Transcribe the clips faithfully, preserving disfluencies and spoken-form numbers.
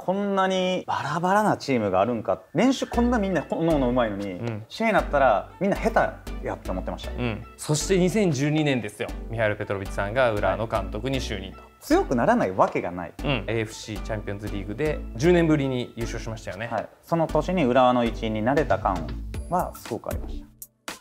こんなにバラバラなチームがあるんか、練習こんなみんなおのおのうまいのに、うん、試合になったらみんな下手やって思ってました、 うん、そしてにせんじゅうにねんですよ、ミハイル・ペトロビッチさんが浦和の監督に就任と、はい、 強くならないわけがない、 うん、エーエフシー チャンピオンズリーグでじゅうねんぶりに優勝しましたよね、はい、 その年に浦和の一員になれた感はすごくありました。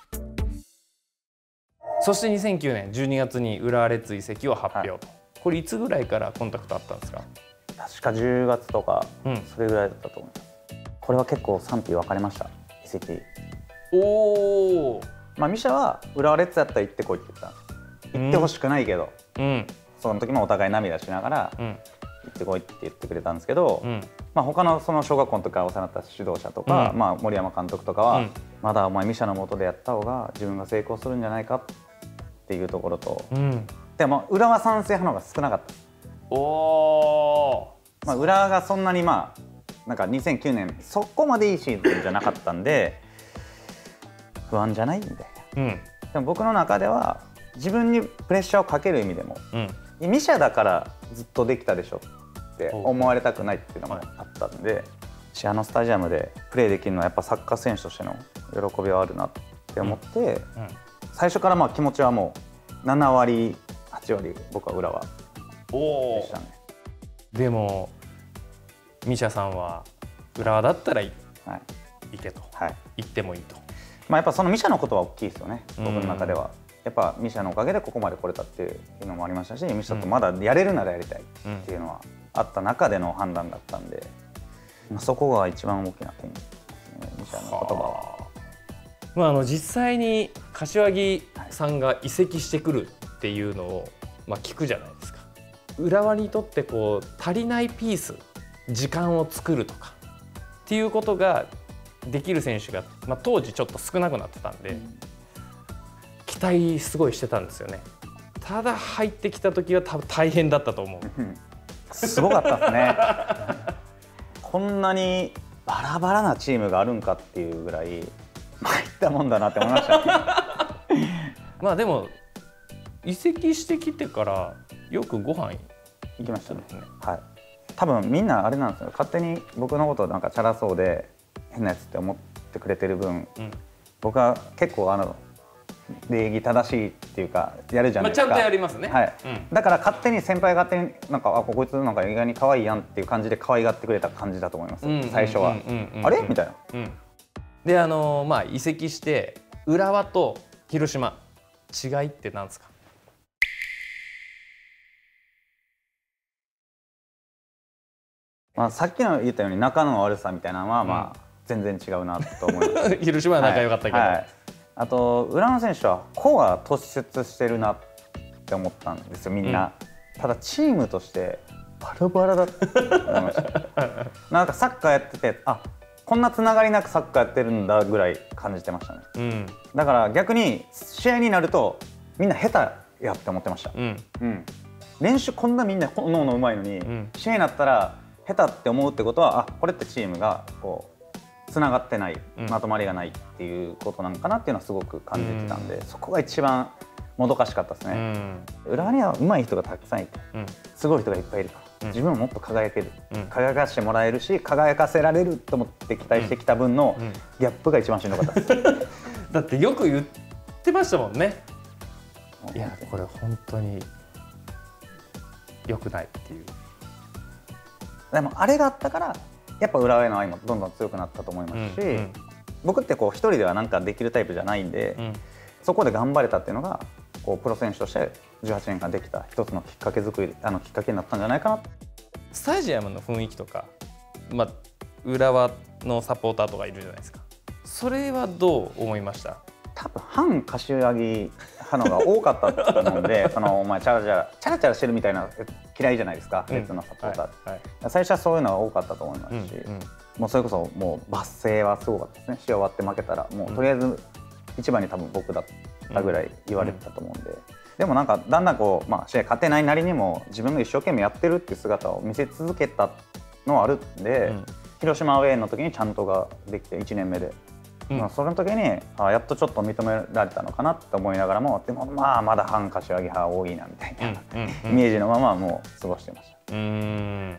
そしてにせんきゅうねんじゅうにがつに浦和レッズ移籍を発表と、はい、これいつぐらいからコンタクトあったんですか？ 確かじゅうがつとか、うん、それぐらいだったと思います。これは結構賛否分かれました、移籍。おお、まあミシャは浦和レッズやったら行ってこいって言ったんです。行ってほしくないけど、うん、その時もお互い涙しながら、うん、行ってこいって言ってくれたんですけど、うん、まあ他のその小学校の時からお世話になった指導者とか、うん、まあ森山監督とかは、うん、まだお前ミシャの下でやった方が自分が成功するんじゃないかっていうところと、うん、でも浦和賛成派の方が少なかった。おー、まあ浦和がそんなにまあなんかにせんきゅうねんそこまでいいシーズンじゃなかったんで不安じゃないみたいな、うん、でも僕の中では自分にプレッシャーをかける意味でも、うん、ミシャだからずっとできたでしょって思われたくないっていうのもあったんで、あのスタジアムでプレーできるのはやっぱサッカー選手としての喜びはあるなって思って、うんうん、最初からまあ気持ちはもうななわりはちわり僕は浦和でしたね。 でもミシャさんは浦和だったら、はい、行けと、はい、行ってもいいと、 まあ、やっぱそのミシャのことは大きいですよね、僕の中では。やっぱミシャのおかげでここまで来れたっていうのもありましたし、ミシャとまだやれるならやりたいっていうのはあった中での判断だったんで、まあ、そこが一番大きな点ですね、ミシャの言葉は。 まあ、あの実際に柏木さんが移籍してくるっていうのを、まあ、聞くじゃないですか。浦和にとってこう足りないピース、時間を作るとかっていうことができる選手が、まあ、当時ちょっと少なくなってたんで、うん、期待すごいしてたんですよね。ただ入ってきた時は多分大変だったと思う。 すごかったですね。こんなにバラバラなチームがあるんかっていうぐらい参ったもんだなって思いましたね。 まあでも移籍してきてからよくご飯行きましたね。はい。多分みんなあれなんですよ。勝手に僕のことなんかチャラそうで変なやつって思ってくれてる分、うん、僕は結構あの礼儀正しいっていうかやるじゃないですか。 まあちゃんとやりますね。 はい。うん、だから勝手に先輩が勝手になんかあこいつなんか意外に可愛いやんっていう感じで可愛がってくれた感じだと思います。最初はあれみたいな。うん、 であのー、まあ移籍して浦和と広島違いって何ですか？ まあさっきの言ったように仲の悪さみたいなのはまあ全然違うなと思います。 広島は仲良かったけど、はいはい、 あと浦和選手は個が突出してるなって思ったんですよみんな、うん、ただチームとしてバラバラだって思いました。なんかサッカーやっててあこんなつながりなくサッカーやってるんだぐらい感じてましたね、うん、だから逆に試合になるとみんな下手やって思ってました、うんうん、練習こんなみんなおのおのうまいのに、うん、試合になったら下手って思うってことはあこれってチームがこうつながってない、うん、まとまりがないっていうことなのかなっていうのはすごく感じてたんで、うん、そこが一番もどかしかったですね、うん、浦和には上手い人がたくさんいて、うん、すごい人がいっぱいいるから、うん、自分ももっと輝ける、うん、輝かしてもらえるし輝かせられると思って期待してきた分のギャップが一番しんどかったです、うんうん、 だってよく言ってましたもんね。いやこれ本当に良くないっていう。 でもあれがあったからやっぱ浦和への愛もどんどん強くなったと思いますし、うんうん、僕ってこう一人ではなんかできるタイプじゃないんで、うん、そこで頑張れたっていうのがこうプロ選手としてじゅうはちねんかんできた一つのきっかけ作りあのきっかけになったんじゃないかな。 スタジアムの雰囲気とか、まあ、浦和のサポーターとかいるじゃないですか。それはどう思いました？ 多分反柏木派のが多かったと思うんでそのお前チャラチャラチャラチャラしてるみたいな嫌いじゃないですか、別のサポーター、はいはい、最初はそういうのが多かったと思いますし、うんうん、もうそれこそもう罵声はすごかったですね。試合終わって負けたらもうとりあえず一番に多分僕だったぐらい言われてたと思うんで、うんうん、でもなんかだんだんこう、まあ、試合勝てないなりにも自分が一生懸命やってるっていう姿を見せ続けたのはあるんで、うん、広島アウェーの時にちゃんとができていちねんめで。うんまあ、その時にあやっとちょっと認められたのかなって思いながらもでもまあまだ反柏木派多いなみたいな、うんうんうん、イメージのままもう過ごしてました。うーん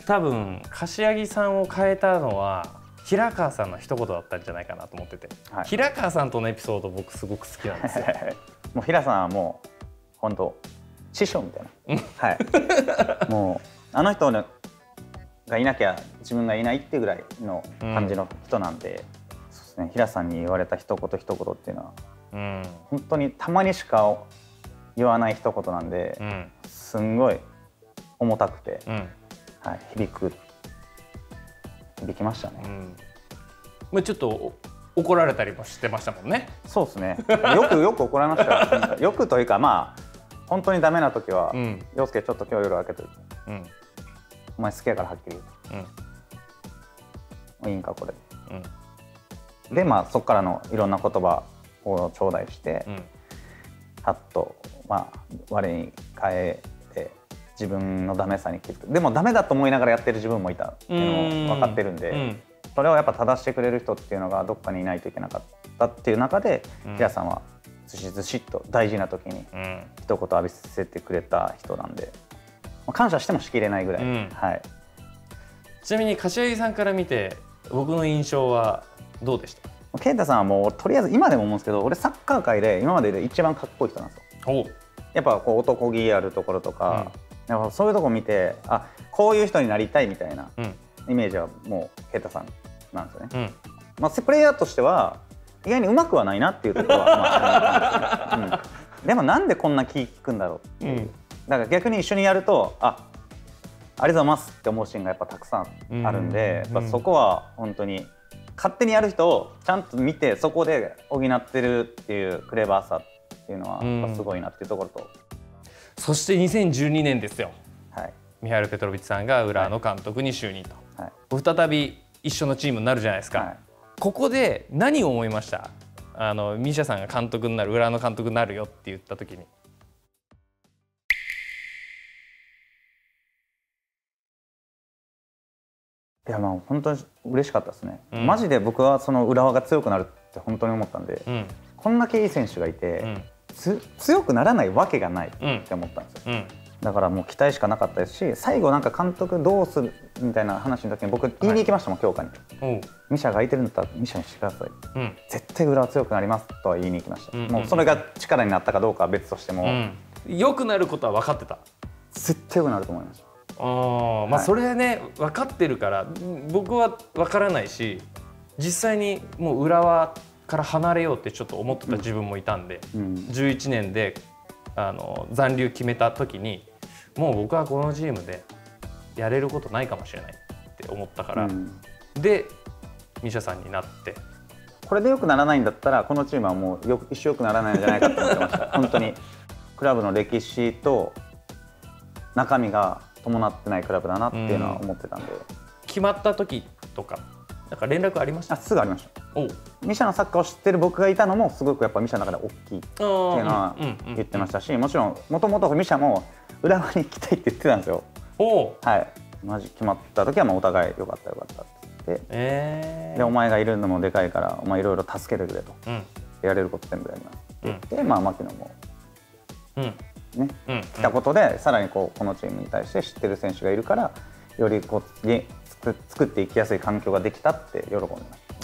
多分柏木さんを変えたのは平川さんの一言だったんじゃないかなと思ってて、はい、平川さんとのエピソード僕すごく好きなんですよ。 もう平さんはもう本当師匠みたいな、はい、もうあの人がいなきゃ自分がいないっていうぐらいの感じの人なんで、うん、そうですね、平さんに言われた一言一言っていうのは、うん、本当にたまにしか言わない一言なんで、うん、すんごい重たくて、うん、はい、響く響きましたね。うん、 まあちょっと怒られたりもしてましたもんね。 そうですね。よくよく怒られましたよ。よくというか、まあ本当にダメな時は、うん、陽介ちょっと今日夜明けといて、うん、お前好きやからはっきり言う、うん、いいんかこれ、うん、でまあそこからのいろんな言葉を頂戴して、うん、はっとまあ我に変えて自分のダメさに気づく。でもダメだと思いながらやってる自分もいたっていうのを分かってるんで、うん、それをやっぱ正してくれる人っていうのがどっかにいないといけなかったっていう中で、うん、平さんはずしずしっと大事な時に一言浴びせてくれた人なんで、まあ、感謝してもしきれないぐらい、うん、はい。 ちなみに柏木さんから見て僕の印象はどうでした？ 啓太さんはもうとりあえず今でも思うんですけど、俺サッカー界で今までで一番かっこいい人なんですよ。やっぱこう男気あるところとか、うん、やっぱそういうところ見て、あ、こういう人になりたいみたいなイメージはもう啓太さんなんですよね。うん、まあプレイヤーとしては意外にうまくはないなっていうところはまああります、うん、でもなんでこんな気利くんだろうっていう、うん、だから逆に一緒にやると、あ、ありがとうございますって思うシーンがやっぱたくさんあるんで、うん、やっぱそこは本当に勝手にやる人をちゃんと見てそこで補ってるっていうクレバーさっていうのはやっぱすごいなっていうところと、うん、 そしてにせんじゅうにねんですよ、はい、ミハイル・ペトロビッチさんが浦和の監督に就任と、はい、再び一緒のチームになるじゃないですか、はい、ここで何を思いました？あのミシャさんが監督になる、浦和の監督になるよって言った時に。 いや、まあ本当に嬉しかったですね、うん、マジで僕はその浦和が強くなるって本当に思ったんで、うん、こんだけいい選手がいて、うん、つ強くならないわけがないって思ったんですよ、うん、だからもう期待しかなかったですし、最後なんか監督どうするみたいな話の時に僕言いに行きましたもん、強化に。ミシャが空いてるんだったらミシャにしてください、うん、絶対浦和強くなりますとは言いに行きました、うんうん、もうそれが力になったかどうかは別としても、うん、 良くなることは分かってた？ 絶対良くなると思いました。 あ、まあそれね、分かってるから僕は分からないし、実際にもう浦和から離れようってちょっと思ってた自分もいたんで、うん、じゅういちねんであの残留決めた時にもう僕はこのチームでやれることないかもしれないって思ったから、うん、でミシャさんになって、 これで良くならないんだったらこのチームはもうよく一生良くならないんじゃないかと思ってました本当にクラブの歴史と中身が伴ってないクラブだなっていうのは思ってたんで、うん、 決まった時とかなんか連絡ありました？ あ、すぐありました。おミシャのサッカーを知ってる僕がいたのもすごくやっぱミシャの中で大きいっていうのは言ってましたし、もちろんもともとミシャも浦和に行きたいって言ってたんですよ。お、はい、マジ決まった時はもうお互いよかったよかったって言って、えー、でお前がいるのもでかいからお前いろいろ助けてくれと、うん、やれること全部やりますって言って、うん、まあ牧野も、うんね、うん、来たことでさらにこうこのチームに対して知ってる選手がいるからよりこう作っていきやすい環境ができたって喜んでました。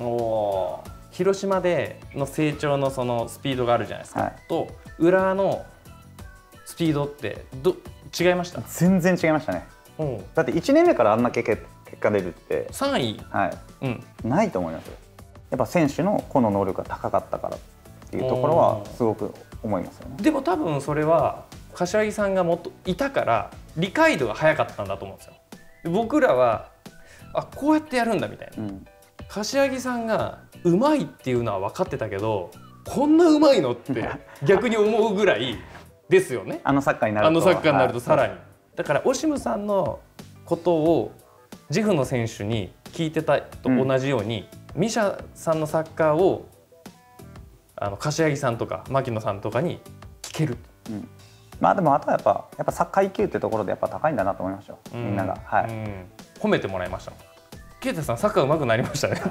お、広島での成長のそのスピードがあるじゃないですか、はい、と浦和のスピードってど違いました？ 全然違いましたね。だっていちねんめからあんだけ結果出るってさんい、 はい、うん、ないと思いますよ。やっぱ選手の個の能力が高かったからっていうところはすごく思いますよね。 でも多分それは柏木さんがもっといたから理解度が早かったんだと思うんですよ。僕らはあ、こうやってやるんだみたいな、うん、柏木さんがうまいっていうのは分かってたけどこんなうまいのって逆に思うぐらいですよねあのサッカーになると、 あのサッカーになるとさらに、はい、だからオシムさんのことをジフの選手に聞いてたと同じように、うん、ミシャさんのサッカーをあの柏木さんとか牧野さんとかに聞ける、うん、 まあでもあとはやっぱやっぱサッカー イーキュー ってところでやっぱ高いんだなと思いましたよ、うん、みんなが、はい、うん、 褒めてもらいました。啓太さんサッカー上手くなりましたね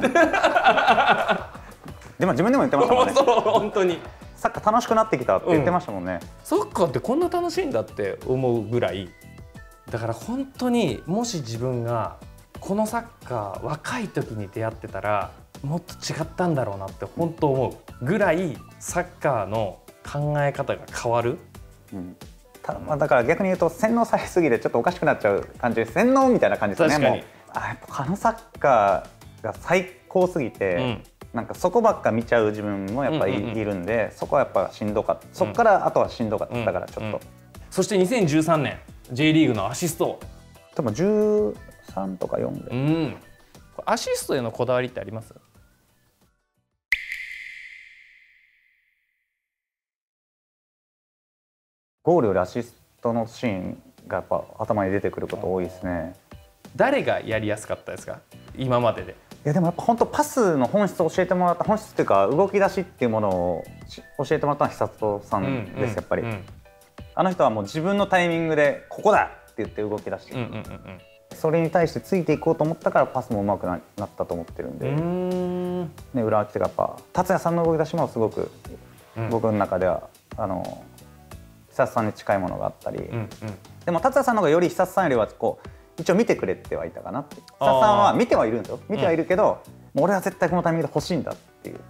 でも自分でも言ってましたもんね。 そう本当にサッカー楽しくなってきたって言ってましたもんね、うん、 サッカーってこんな楽しいんだって思うぐらいだから本当にもし自分がこのサッカー若い時に出会ってたらもっと違ったんだろうなって本当思うぐらいサッカーの考え方が変わる。 うん、たまあだから逆に言うと洗脳されすぎてちょっとおかしくなっちゃう感じで洗脳みたいな感じですね。 確かにもうあやっぱあのサッカーが最高すぎて、うん、なんかそこばっか見ちゃう自分もやっぱりいるんで、そこはやっぱしんどかった。そこからあとはしんどかった、うん、だからちょっと、うんうん、 そしてにせんじゅうさんねん J リーグのアシストでもじゅうさんとかよんで、うん、 アシストへのこだわりってあります？ ゴールよりアシストのシーンがやっぱ頭に出てくること多いですね。 誰がやりやすかったですか今までで？ いやでもやっぱ本当パスの本質を教えてもらった本質っていうか動き出しっていうものを教えてもらったのは久人さんです、うんうん、やっぱり、うん、あの人はもう自分のタイミングでここだって言って動き出して、うんうんうんうん、それに対してついていこうと思ったからパスも上手く な, なったと思ってるんで、うーん、ね、浦和来てやっぱ達也さんの動き出しもすごく、うん、僕の中ではあの久里さんに近いものがあったり、うんうん、でも達也さんの方がより久里さんよりはこう一応見てくれてはいたかなって。久里さんは見てはいるんですよ。見てはいるけど、うん、もう俺は絶対このタイミングで欲しいんだっていう、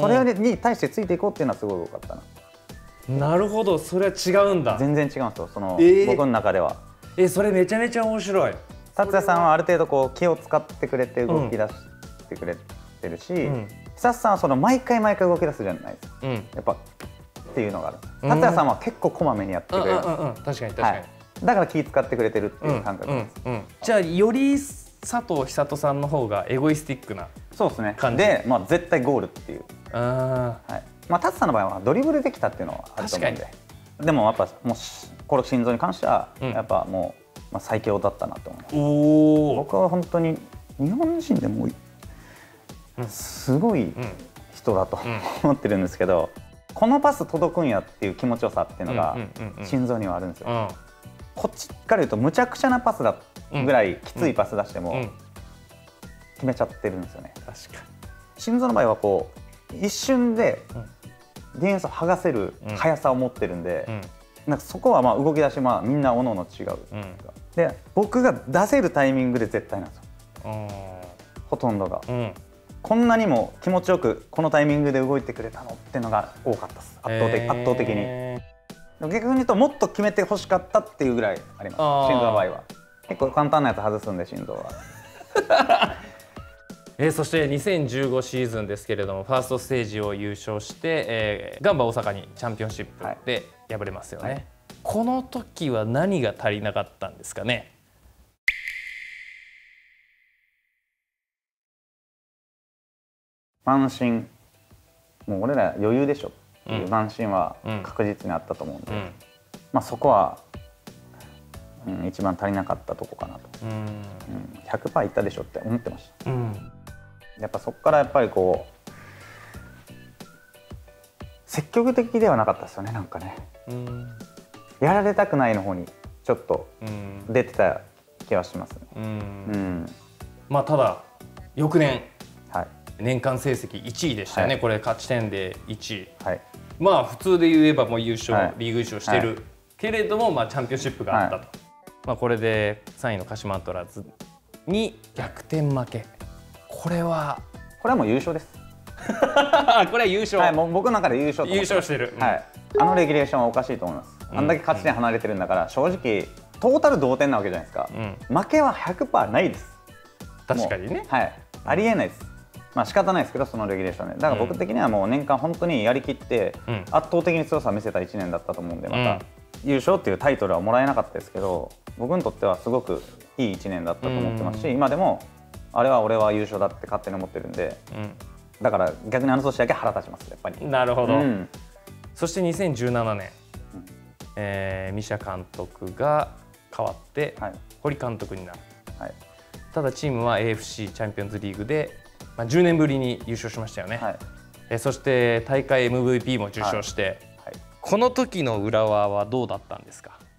それに対してついていこうっていうのはすごい多かったな。 なるほど、それは違うんだ。 全然違うんですよ、その、えー、僕の中では。 えー、それめちゃめちゃ面白い。 達也さんはある程度こう気を使ってくれて動き出してくれてるし、うん、久里さんはその毎回毎回動き出すじゃないですか、うん、やっぱっていうのがある。達也さんは結構こまめにやってくれる。確かに確かに、はい、 だから気使ってくれてるっていう感覚です、 うんうんうん、じゃあより佐藤久人さんの方がエゴイスティックな感じ。 そうですね。で、まあ、絶対ゴールっていう。あ、はい、まあ、達さんの場合はドリブルできたっていうのはあると思うんで、でもやっぱもうこの心臓に関してはやっぱもう、まあ、最強だったなと思います。お僕は本当に日本人でもすごい人だと思ってるんですけど、このパス届くんやっていう気持ちよさっていうのが心臓にはあるんですよ、うんうんうん、こっちから言うとむちゃくちゃなパスだぐらいきついパス出しても決めちゃってるんですよね。確かに心臓の場合はこう一瞬でディフェンスを剥がせる速さを持ってるんで、うんうん、なんかそこはまあ動き出しまあみんなおのおの違う、うん、で僕が出せるタイミングで絶対なんですよ、うん、ほとんどが、うん、こんなにも気持ちよくこのタイミングで動いてくれたのっていうのが多かったです。圧倒的、圧倒的に。逆に言うともっと決めてほしかったっていうぐらいあります。心臓の場合は結構簡単なやつ外すんで心臓はえー、そしてにせんじゅうごシーズンですけれどもファーストステージを優勝して、えー、ガンバ大阪にチャンピオンシップで敗れますよね、はい、この時は何が足りなかったんですかね。 慢心、もう俺ら余裕でしょっていう慢心は確実にあったと思うんで、うんうん、まあ、そこは、うん、一番足りなかったとこかなと、うんうん、ひゃくパーセント いったでしょって思ってました、うん、やっぱそこからやっぱりこう積極的ではなかったですよね。なんかね、うん、やられたくないの方にちょっと出てた気はしますね、うんうん、 まあただ翌年、はい、年間成績いちいでしたよね、はい、これ勝ち点でいちい、はい、まあ普通で言えばもう優勝、はい、リーグ優勝してる、はい、けれどもまあチャンピオンシップがあったと、はい、まあ、これでさんいの鹿島アントラーズに逆転負け、これはこれはもう優勝ですこれは優勝、 はい、もう僕の中で優勝と優勝してる、 はい、あのレギュレーションはおかしいと思います、うん、あんだけ勝ち点離れてるんだから、うん、正直トータル同点なわけじゃないですか、うん、負けは ひゃくパーセント ないです。 確かにね、 はい、ありえないです。まあ仕方ないですけど、そのレギュレーションで。だから僕的にはもう年間本当にやりきって圧倒的に強さを見せたいちねんだったと思うんで、また優勝っていうタイトルはもらえなかったですけど、僕にとってはすごくいいいちねんだったと思ってますし、今でもあれは俺は優勝だって勝手に思ってるんで、だから逆にあの年だけ腹立ちます、やっぱり。 なるほど、うん、そしてにせんじゅうななねん、うん、えー、ミシャ監督が変わって、はい、堀監督になる、はい、ただチームは エーエフシー チャンピオンズリーグで、まあ、じゅうねんぶりに優勝しましたよね、はい、えー、そして大会 エムブイピー も受賞して、はいはい、この時の浦和はどうだったんですか。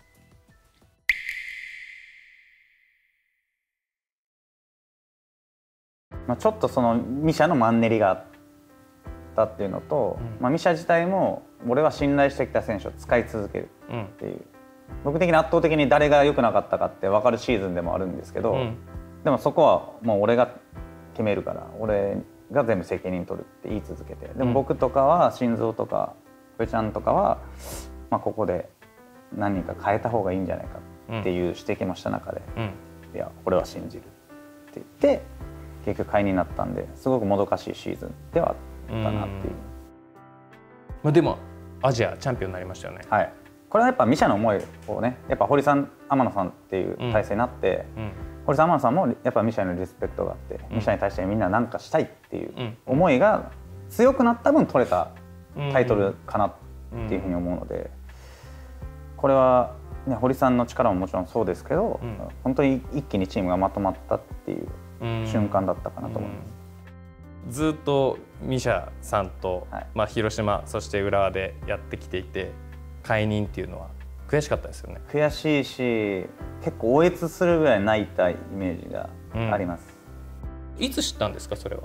まあちょっとそのミシャのマンネリがあったっていうのと、うん、まあミシャ自体も俺は信頼してきた選手を使い続けるっていう、うん、 僕的に圧倒的に誰が良くなかったかって分かるシーズンでもあるんですけど、うん、でもそこはもう俺が決めるから俺が全部責任取るって言い続けて、でも僕とかは心臓とかふーちゃんとかは、まあ、ここで何人か変えた方がいいんじゃないかっていう指摘もした中で、うん、いや俺は信じるって言って結局解任になったんで、すごくもどかしいシーズンではあったなっていう。 まあ、でもアジアチャンピオンになりましたよね。 はい、これはやっぱミシャの思いをね、やっぱ堀さん天野さんっていう体制になって、うんうん、堀さん天野さんもやっぱミシャへのリスペクトがあって、うん、ミシャに対してみんな何かしたいっていう思いが強くなった分取れたタイトルかなっていうふうに思うので、これは、ね、堀さんの力ももちろんそうですけど、うん、本当に一気にチームがまとまったっていう瞬間だったかなと思います。 うん、ずっとミシャさんと、はい、まあ、広島そして浦和でやってきていて、解任っていうのは悔しかったですよね。 悔しいし結構応援するぐらい泣いたイメージがあります。 うん、いつ知ったんですかそれは。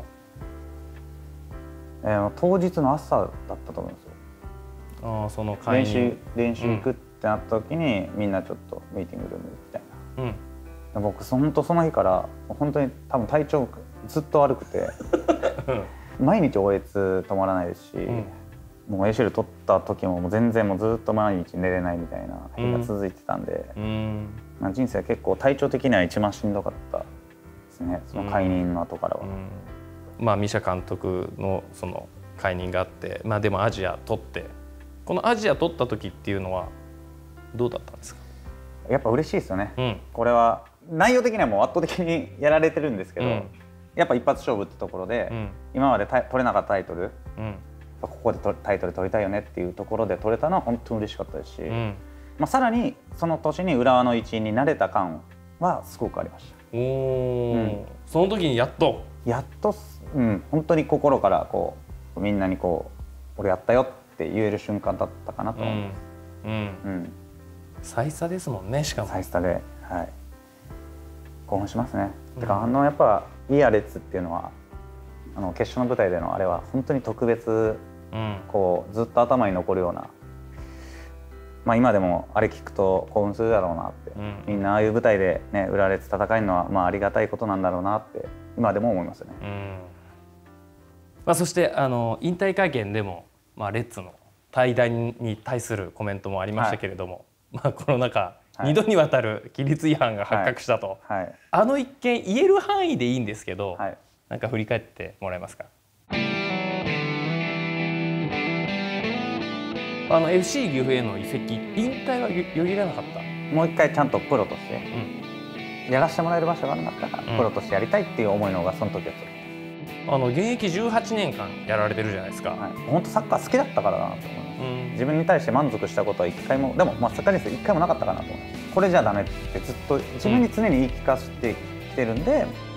えー、当日の朝だったと思うんですよ。 あ、その解任練習練習行くってなった時に、うん、みんなちょっとミーティングルームみたいな。うん、僕本当その日から本当に多分体調ずっと悪くて毎日おえつ止まらないですし、うん、もう エーシーエル 取った時ももう全然もうずっと毎日寝れないみたいな日が続いてたんで、うん、まあ人生結構体調的には一番しんどかったですね、その解任の後からは。うんうん、まあミシャ監督のその解任があって、まあでもアジア取って、このアジア取った時っていうのはどうだったんですか。 やっぱ嬉しいですよね。うん、これは内容的にはもう圧倒的にやられてるんですけど、うん、やっぱ一発勝負ってところで、うん、今まで取れなかったタイトル、うん、ここでタイトル取りたいよねっていうところで取れたのは本当に嬉しかったですし、うん、まあ、さらにその年に浦和の一員になれた感はすごくありました。おー、うん、その時にやっとやっと、うん、本当に心からこうみんなにこう俺やったよって言える瞬間だったかなと思います。うんうんうん、 最差ですもんね。しかも最差で、はい、興奮しますね。うん、てかあのやっぱいいアレッツっていうのはあの決勝の舞台でのあれは本当に特別、うん、こうずっと頭に残るような、まあ、今でもあれ聞くと興奮するだろうなって、うん、みんなああいう舞台で、ね、浦和レッズ戦えるのはまあありがたいことなんだろうなって今でも思いますよね。うん、 まあ、そしてあの引退会見でも、まあ、レッズの退団に対するコメントもありましたけれども、はい、まあ、この中にどにわたる規律違反が発覚したと、はいはい、あの一件言える範囲でいいんですけど、はい、なんか振り返ってもらえますか。あの エフシー 岐阜への移籍、引退はよぎらなかった。 もう一回ちゃんとプロとして、うん、やらせてもらえる場所がなかったから、うん、プロとしてやりたいっていう思いの方がその時は強い。 あの現役じゅうはちねんかんやられてるじゃないですか。はい、 本当サッカー好きだったからだなと思います。うん、自分に対して満足したことは一回も、でもまあサッカー人生一回もなかったかなと思います。これじゃダメってずっと自分に常に言い聞かせてきてるんで、うん